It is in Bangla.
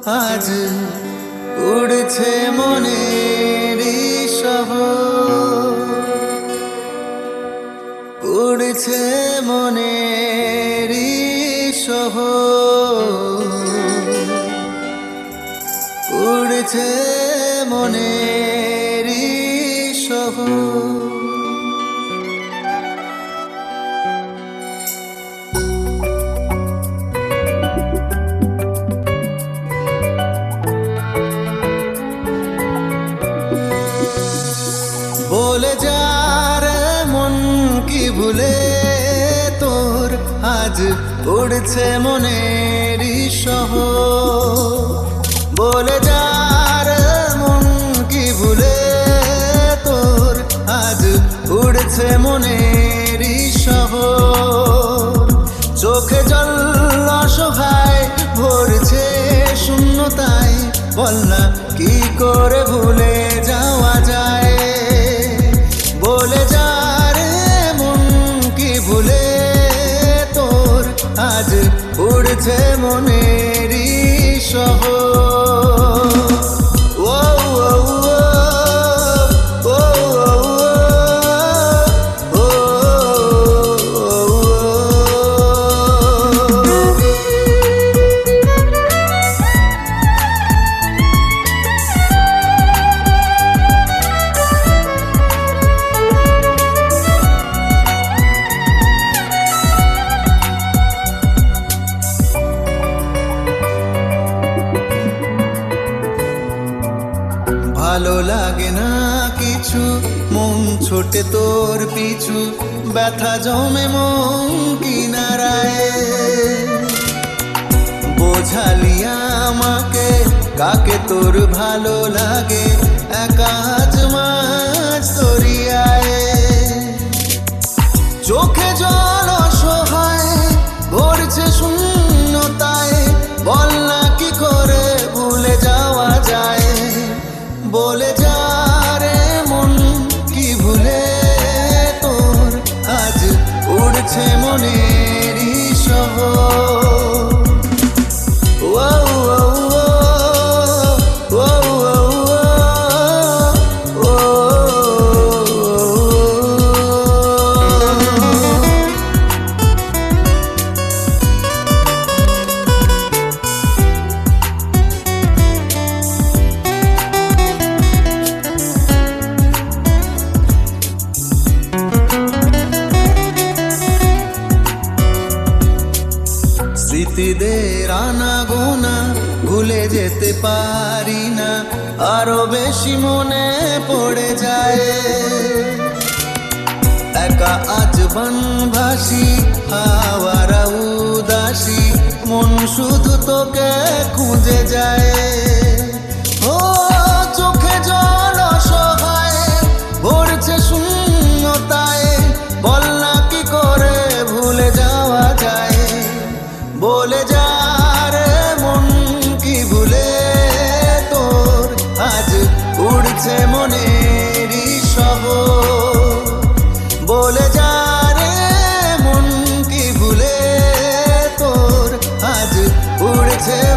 আজ উড়ছে মনের শহর, উড়ছে মনের শহর, উড়ছে মনের শহর। বলে যার মন কি ভুলে তোর আজ উড়ছে মনের শহর। বলে যার মন কি ভুলে তোর আজ উড়ছে মনের শহর। চোখে জল অসহায় ভরছে শূন্যতায়, বল না কি করে ভুলে যাওয়া যায়। বলে যারে মন কি ভুলে তোর আজ উড়ছে মনের শহর। ও ও ও ও ভালো লাগে না কিছু, মন ছোটে তোর পিছু, ব্যথা জমে মন কিনারায়। বোঝালি আমাকে কাকে তোর ভালো লাগে, একা আজ মাঝ দরিয়ায়। চোখে জল অসহায় ভরছে শূন্যতায়, বল না কি করে ভুলে যাওয়া যায়। বলে যারে মন কি ভুলে তোর আজ উড়ছে মনের শহর। স্মৃতিদের আনাগোনা ভুলে যেতে পারি না, আরো বেশি মনে পড়ে যায়। একা আজ বনবাসী হাওয়ারা উদাসী, মন শুধু তোকে খুঁজে যায়। ও চোখে জল অসহায় ভরছে শূন্যতায়, বল না কি করে ভুলে যাওয়া যায়। বলে যারে মন কি ভুলে তোর আজ উড়ছে মনের শহর। বলে যারে মন কি ভুলে তোর আজ উড়ছে